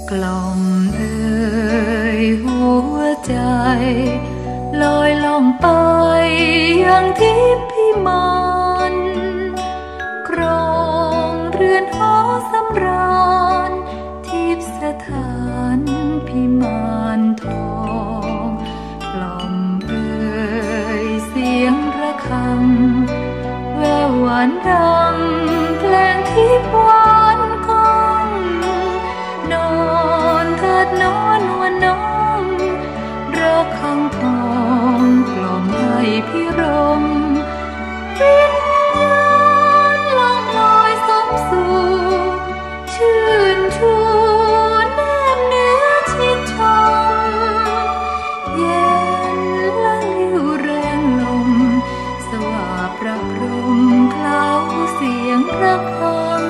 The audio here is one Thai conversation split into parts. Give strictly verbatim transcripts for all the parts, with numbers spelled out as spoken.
กล่อมเอ่ยหัวใจลอยล่องไปอย่างทิพย์พิมานครองเรือนหอสำราญทิพย์สถานพิมานทองกล่อมเอ่ยเสียงระฆังแววหวานดังเพลงทิพย์หวานก้องนอนเถิดนอนวันน้องระฆังทองกล่อมให้พิรมวิญญาณล่องลอยสมสู่ชื่นชูแนบเนื้อชิดชมเย็นละลิ้วแรงลมสว่าประพรมเคล้าเสียงระฆัง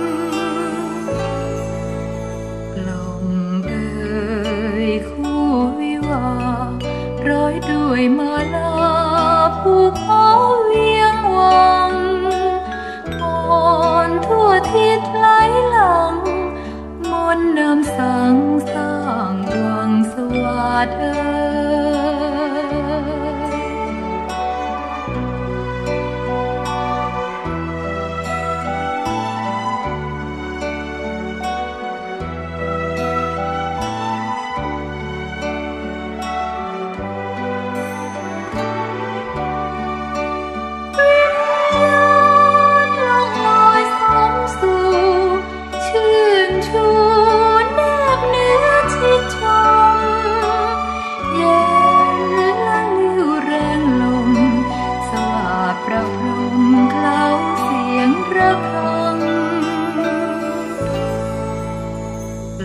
กล่อมเอ่ยคู่วิวาร้อยด้วยมาลาผูกหอเวียงวังอ่อนทั่วทิศไหลหลังมนต์นำสังสร้างวังสวัสดิ์เอ่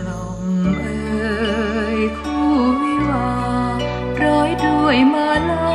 ยคู่วิวาร้อยด้วยมาลา